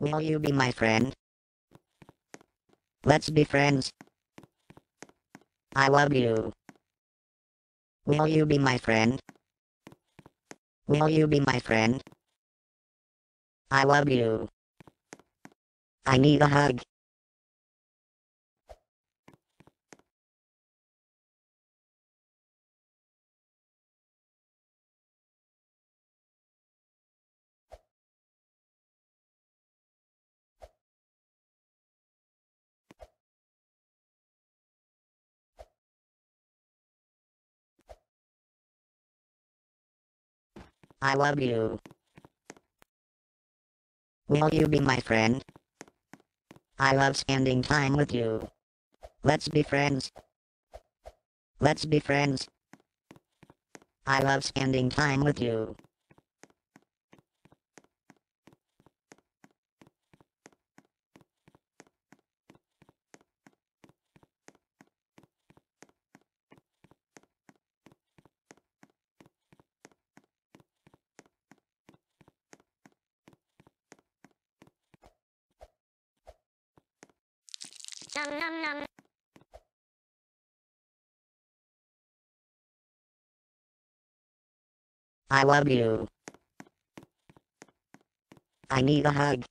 Will you be my friend? Let's be friends. I love you. Will you be my friend? Will you be my friend? I love you. I need a hug. I love you. Will you be my friend? I love spending time with you. Let's be friends. Let's be friends. I love spending time with you. Nom nom nom. I love you. I need a hug.